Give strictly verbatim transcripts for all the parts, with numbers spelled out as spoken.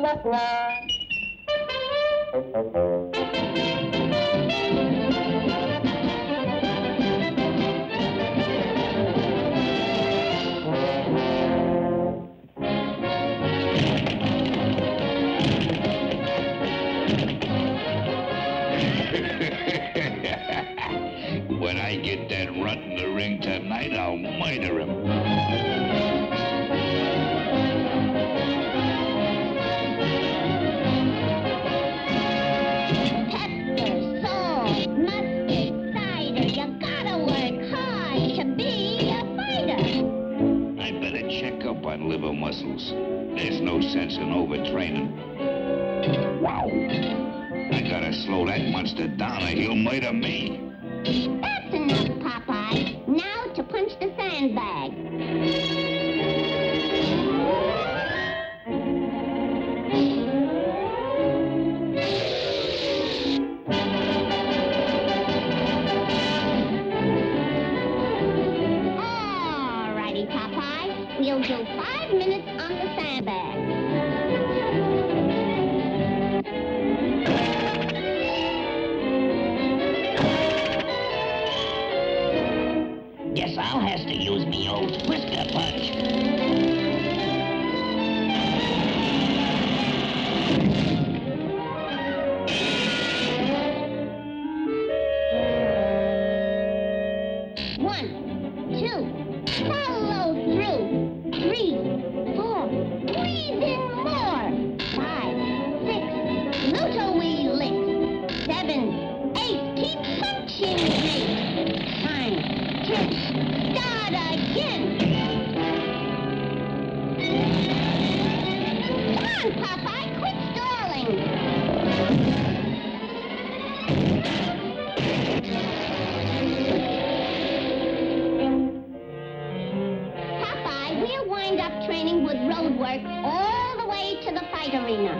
When I get that runt in the ring tonight, I'll murder him. On liver muscles. There's no sense in overtraining. Wow. I gotta slow that monster down or he'll murder me. That's enough, Popeye. Now to punch the sandbag. All righty, Popeye. We'll do five minutes on the sandbag. Guess I'll have to use me old twister punch. One, two, follow through. Three, four, breathe in more. Five, six, Luto-wee licks. Seven, eight, keep punching, mate. Nine, ten, start again. Come on, Popeye, quit stalling. We'll wind up training with road work all the way to the fight arena.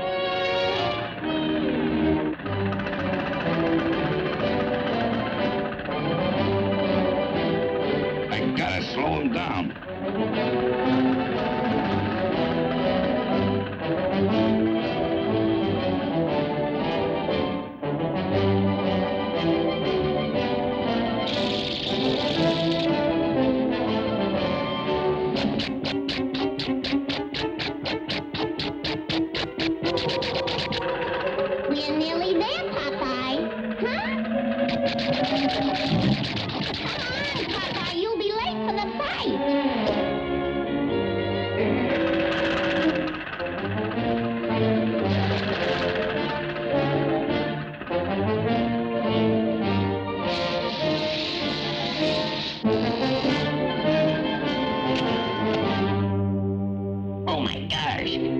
I gotta slow him down. We're nearly there, Popeye. Huh? Come on, Popeye, you'll be late for the fight. Oh my gosh.